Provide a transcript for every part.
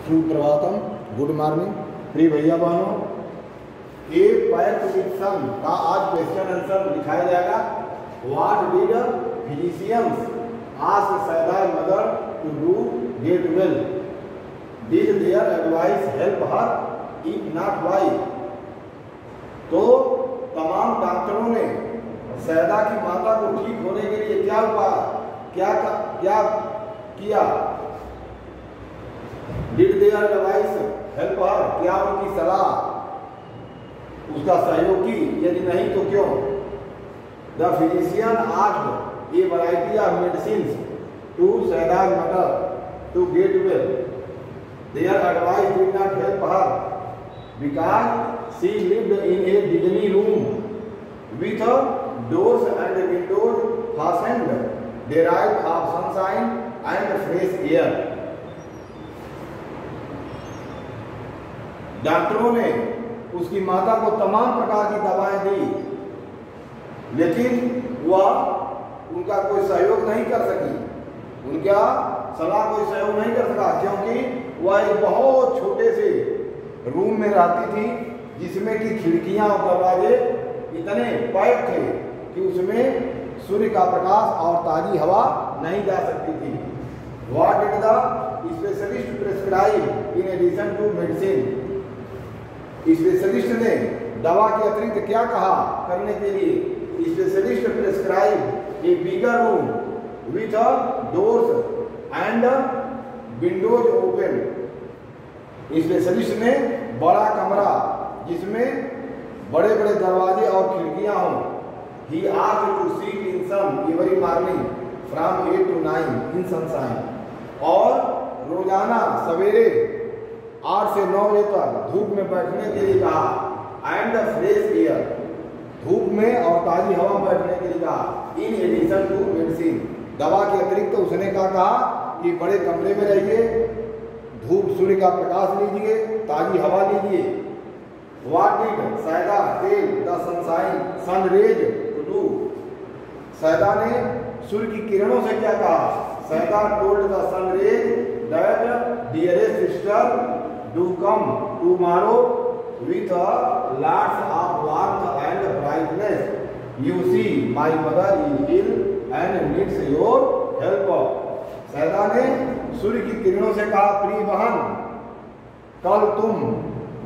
Suprabhatam, good morning प्रिय भैया बहनों। ए पैक्ट विद सन का आज क्वेश्चन आंसर दिखाया जाएगा। What did physicians ask Saida's mother to do get well? Did their advice help her? If not why? तो तमाम डॉक्टरों ने सैदा की माता को ठीक होने के लिए क्या किया? Did their advice help her? क्या उनकी सलाह उसका सहयोग की? यदि नहीं तो क्यों? The physician asked a variety of medicines to Saida's mother to get well. Their advice did not help her because she lived in a डिज्नी room with doors and windows fastened, derived of sunshine and fresh air. डॉक्टरों ने उसकी माता को तमाम प्रकार की दवाएं दी, लेकिन वह उनका कोई सहयोग नहीं कर सकी, उनका सलाह कोई सहयोग नहीं कर सका, क्योंकि वह एक बहुत छोटे से रूम में रहती थी जिसमें कि खिड़कियां और दरवाजे इतने पैक थे कि उसमें सूर्य का प्रकाश और ताजी हवा नहीं जा सकती थी। What did the specialist prescribe in addition to medicine? Specialist ने दवा के अतिरिक्त क्या कहा करने के लिए? Specialist prescribe a bigger room with doors and windows open. Specialist ने बड़ा कमरा जिसमें बड़े बड़े दरवाजे और खिड़कियां हों। He asked to sit in sun every morning from 8 to 9 in sunshine. और रोजाना सवेरे 8 से 9 बजे तक धूप में बैठने के लिए कहा। And fresh air, धूप में और ताजी हवा में बैठने के लिए कहा। In addition to medicine, दवा के अतिरिक्त उसने कहा कि बड़े कमरे में रहिए, धूप सूर्य का प्रकाश लीजिए, ताजी हवा लीजिए। What did Saida tell the sun rays to do? सैदा ने सूर्य की किरणों से क्या कहा? सैदा told the sun rays that dearest sister, do come tomorrow with lots of warmth and brightness. You see, my mother is ill and needs your help. सैदा ने सूर्य की किरणों से कहा, प्रिय बहन, कल तुम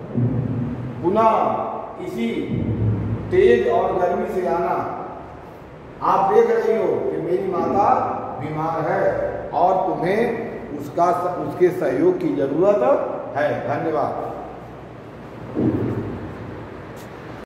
पुनः इसी तेज और गर्मी से आना। आप देख रही हो कि मेरी माता बीमार है और तुम्हें उसके सहयोग की जरूरत है। धन्यवाद।